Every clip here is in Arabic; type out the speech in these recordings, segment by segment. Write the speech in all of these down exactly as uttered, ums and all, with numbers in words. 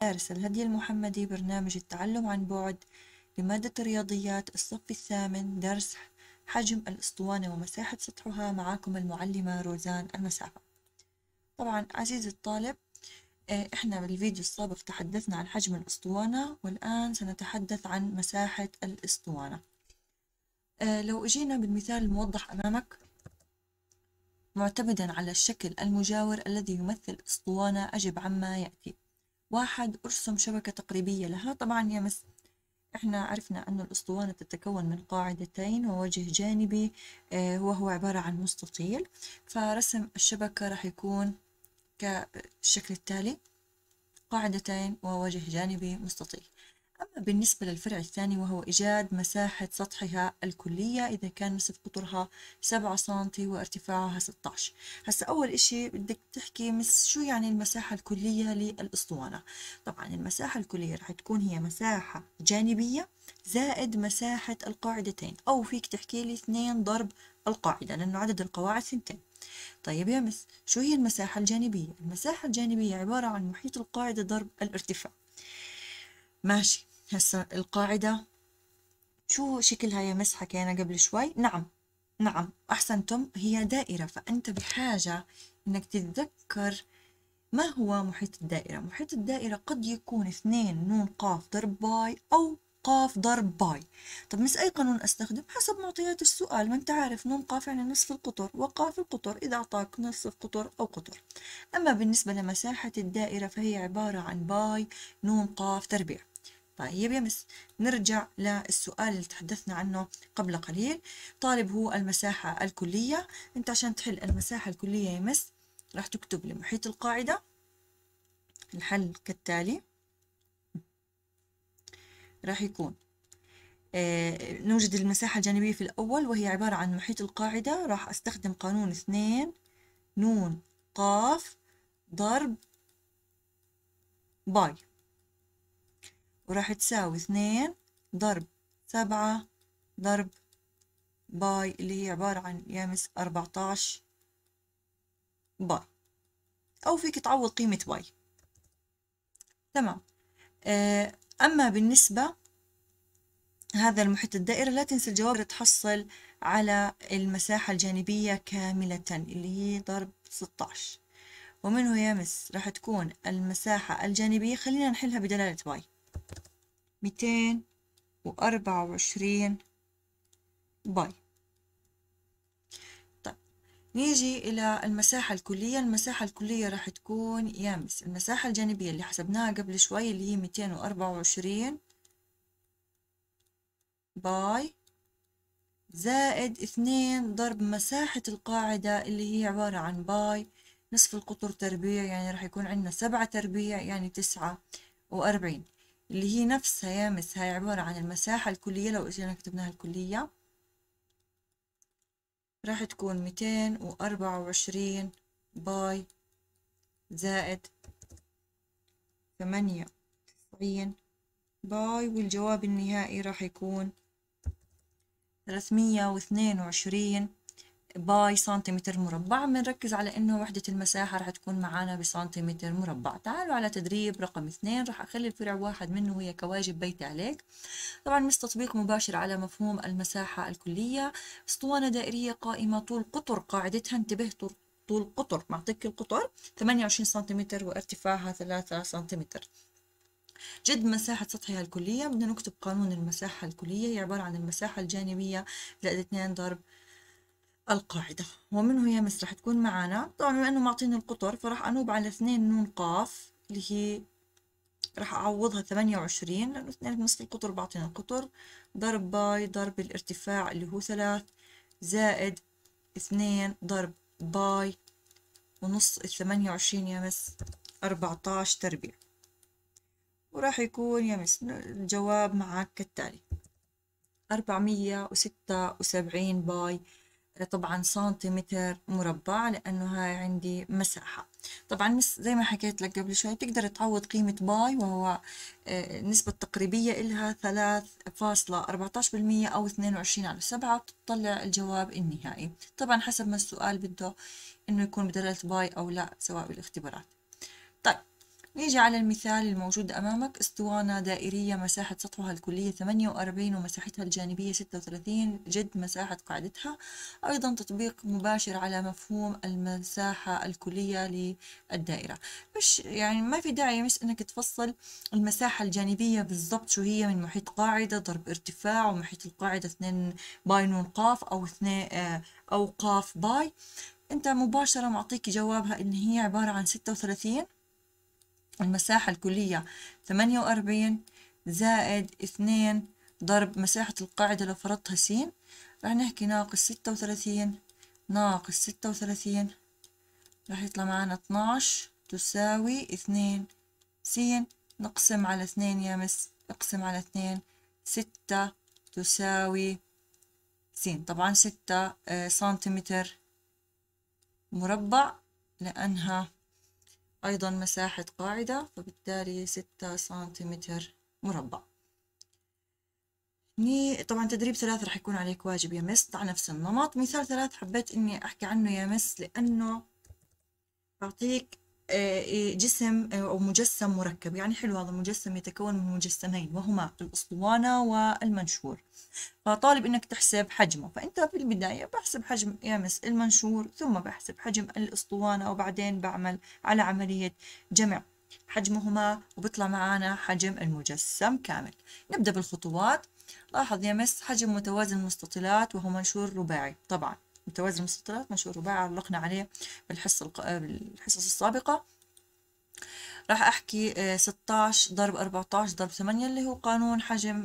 مدارس الهدي المحمدي برنامج التعلم عن بعد لمادة الرياضيات الصف الثامن درس حجم الأسطوانة ومساحة سطحها. معاكم المعلمة روزان المسافة. طبعا عزيزي الطالب، احنا بالفيديو السابق تحدثنا عن حجم الأسطوانة، والآن سنتحدث عن مساحة الأسطوانة. لو اجينا بالمثال الموضح أمامك معتمدا على الشكل المجاور الذي يمثل أسطوانة، أجب عما يأتي. واحد، ارسم شبكة تقريبية لها. طبعا يا مس احنا عرفنا أن الأسطوانة تتكون من قاعدتين ووجه جانبي آه وهو عبارة عن مستطيل، فرسم الشبكة راح يكون كالشكل التالي: قاعدتين ووجه جانبي مستطيل. أما بالنسبة للفرع الثاني وهو إيجاد مساحة سطحها الكلية إذا كان نصف قطرها سبعة سنتي وارتفاعها ستة عشر. هسا أول إشي بدك تحكي مس شو يعني المساحة الكلية للأسطوانة. طبعا المساحة الكلية رح تكون هي مساحة جانبية زائد مساحة القاعدتين، أو فيك تحكي لي اثنين ضرب القاعدة لأنه عدد القواعد ثنتين. طيب يا مس شو هي المساحة الجانبية؟ المساحة الجانبية عبارة عن محيط القاعدة ضرب الارتفاع. ماشي، هسا القاعدة شو شكلها يا مس؟ حكينا قبل شوي. نعم نعم أحسنتم، هي دائرة. فأنت بحاجة إنك تتذكر ما هو محيط الدائرة. محيط الدائرة قد يكون اثنين نون قاف ضرب باي أو قاف ضرب باي. طب مس أي قانون أستخدم؟ حسب معطيات السؤال. ما أنت عارف نون قاف يعني نصف القطر، وقاف القطر إذا أعطاك نصف قطر أو قطر. أما بالنسبة لمساحة الدائرة فهي عبارة عن باي نون قاف تربيع. طيب يا مس نرجع للسؤال اللي تحدثنا عنه قبل قليل. طالب هو المساحة الكلية. أنت عشان تحل المساحة الكلية يا مس راح تكتب لي محيط القاعدة. الحل كالتالي: راح يكون آه نوجد المساحة الجانبية في الأول وهي عبارة عن محيط القاعدة. راح أستخدم قانون اثنين نون قاف ضرب باي، وراح تساوي اثنين ضرب سبعة ضرب باي اللي هي عبارة عن يامس أربعة عشر باي، أو فيك تعوض قيمة باي. تمام. آه أما بالنسبة هذا المحيط الدائرة لا تنسى الجواب تحصل على المساحة الجانبية كاملة اللي هي ضرب ستة عشر، ومنه يامس راح تكون المساحة الجانبية، خلينا نحلها بدلالة باي، ميتين وأربعة وعشرين باي. طيب نيجي إلى المساحة الكلية. المساحة الكلية راح تكون يامس المساحة الجانبية اللي حسبناها قبل شوي اللي هي ميتين وأربعة وعشرين باي زائد اثنين ضرب مساحة القاعدة اللي هي عبارة عن باي نصف القطر تربيع، يعني راح يكون عندنا سبعة تربيع يعني تسعة وأربعين، اللي هي نفسها يامس هاي عبارة عن المساحة الكلية. لو اجينا كتبناها الكلية راح تكون ميتين وأربعة وعشرين باي زائد ثمانية وتسعين باي، والجواب النهائي راح يكون ثلاثمية واثنين وعشرين باي سنتيمتر مربع. بنركز على انه وحدة المساحة راح تكون معانا بسنتيمتر مربع. تعالوا على تدريب رقم اثنين، راح اخلي الفرع واحد منه هي كواجب بيتي عليك. طبعا مش تطبيق مباشر على مفهوم المساحة الكلية. اسطوانة دائرية قائمة طول قطر قاعدتها، انتبه طول طول قطر، معطيك القطر ثمانية وعشرين سنتيمتر وارتفاعها ثلاثة سنتيمتر. جد مساحة سطحها الكلية بدنا نكتب قانون المساحة الكلية، هي عبارة عن المساحة الجانبية زائد اثنين ضرب القاعدة. ومنه يا مس رح تكون معنا طبعا بما انه معطيني القطر فراح انوب على اثنين نون قاف اللي هي راح اعوضها ثمانية وعشرين لانه اثنين بنصف القطر بعطينا القطر ضرب باي ضرب الارتفاع اللي هو ثلاث زائد اثنين ضرب باي ونص الثمانية وعشرين يا مس أربعة عشر تربيع، وراح يكون يا مس الجواب معك كالتالي: أربعمية وستة وسبعين باي طبعا سنتيمتر مربع، لأنه هاي عندي مساحة. طبعا مس زي ما حكيت لك قبل شوي تقدر تعوض قيمة باي وهو النسبة التقريبية إلها ثلاثة فاصلة أربعة عشر بالمية أو اثنين وعشرين على سبعة، وتطلع الجواب النهائي. طبعا حسب ما السؤال بده إنه يكون بدلالة باي أو لا سواء بالاختبارات. طيب نيجي على المثال الموجود أمامك. اسطوانة دائرية مساحة سطحها الكلية ثمانية وأربعين ومساحتها الجانبية ستة وثلاثين جد مساحة قاعدتها. أيضا تطبيق مباشر على مفهوم المساحة الكلية للدائرة. مش يعني ما في داعي مش إنك تفصل المساحة الجانبية بالضبط شو هي، من محيط قاعدة ضرب ارتفاع، ومحيط القاعدة اثنين باي نون قاف أو اثنين أو قاف باي. أنت مباشرة معطيك جوابها إن هي عبارة عن ستة وثلاثين، المساحة الكلية ثمانية وأربعين زائد اثنين ضرب مساحة القاعدة لو فرضتها س، راح نحكي ناقص ستة وثلاثين ناقص ستة وثلاثين، راح يطلع معنا اثناش تساوي اثنين س، نقسم على اثنين يا مس، اقسم على اثنين، ستة تساوي س. طبعا ستة سنتيمتر مربع لأنها أيضا مساحة قاعدة، فبالتالي ستة سنتيمتر مربع. ني طبعا تدريب ثلاث رح يكون عليك واجب يا مس على نفس النمط. مثال ثلاث حبيت إني أحكي عنه يا مس لأنه بعطيك جسم أو مجسم مركب، يعني حلو هذا المجسم يتكون من مجسمين وهما الأسطوانة والمنشور، فطالب إنك تحسب حجمه. فأنت في البداية بحسب حجم يا مس المنشور، ثم بحسب حجم الأسطوانة، وبعدين بعمل على عملية جمع حجمهما وبيطلع معانا حجم المجسم كامل. نبدأ بالخطوات. لاحظ يا مس حجم متوازي المستطيلات وهو منشور رباعي. طبعا متوازي المستطيلات منشور رباعي علقنا عليه بالحصة بالحصص السابقة. راح أحكي ستاش ضرب أربعتاش ضرب ثمانية اللي هو قانون حجم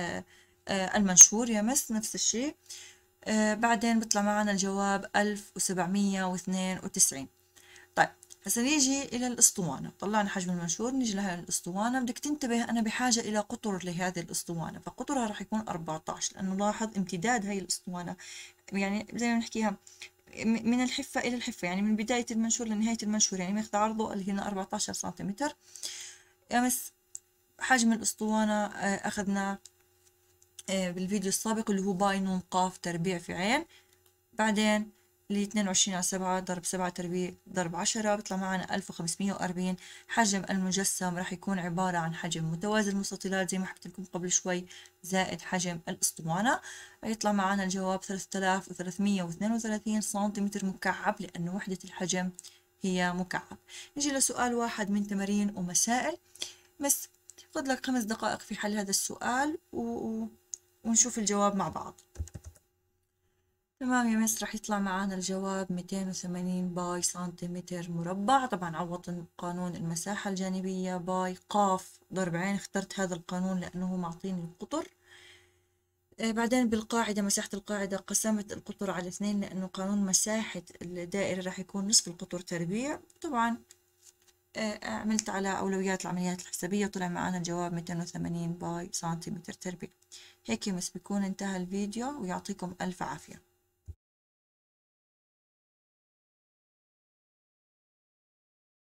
المنشور يا مس، نفس الشيء. بعدين بيطلع معنا الجواب ألف وسبعمية واثنين وتسعين. طيب هسا نيجي إلى الأسطوانة. طلعنا حجم المنشور، نيجي لها الأسطوانة. بدك تنتبه أنا بحاجة إلى قطر لهذه الأسطوانة، فقطرها راح يكون أربعتاش، لأنه لاحظ امتداد هاي الأسطوانة يعني زي ما نحكيها من الحفة إلى الحفة، يعني من بداية المنشور لنهاية المنشور، يعني ماخذ عرضه اللي هنا أربعتاش سنتيمتر. أمس حجم الأسطوانة أخذنا بالفيديو السابق اللي هو باي نون قاف تربيع في عين. بعدين اللي اثنين وعشرين على سبعة ضرب سبعة تربيع ضرب عشرة بيطلع معنا ألف وخمسمية وأربعين. حجم المجسم راح يكون عبارة عن حجم متوازي المستطيلات زي ما حكيت لكم قبل شوي زائد حجم الأسطوانة، يطلع معنا الجواب ثلاثة آلاف وثلاثمية واثنين وثلاثين سنتيمتر مكعب، لأنه وحدة الحجم هي مكعب. نجي لسؤال واحد من تمارين ومسائل. بس فضلك خمس دقائق في حل هذا السؤال و... ونشوف الجواب مع بعض. تمام يا مس، راح يطلع معانا الجواب مئتين وثمانين باي سنتيمتر مربع. طبعا عوضت قانون المساحة الجانبية باي قاف ضرب عين، اخترت هذا القانون لأنه معطيني القطر. آه بعدين بالقاعدة مساحة القاعدة قسمت القطر على اثنين، لأنه قانون مساحة الدائرة راح يكون نصف القطر تربيع. طبعا آه عملت على أولويات العمليات الحسابية، طلع معانا الجواب مئتين وثمانين باي سنتيمتر تربيع. هيك يا مس بيكون انتهى الفيديو، ويعطيكم ألف عافية.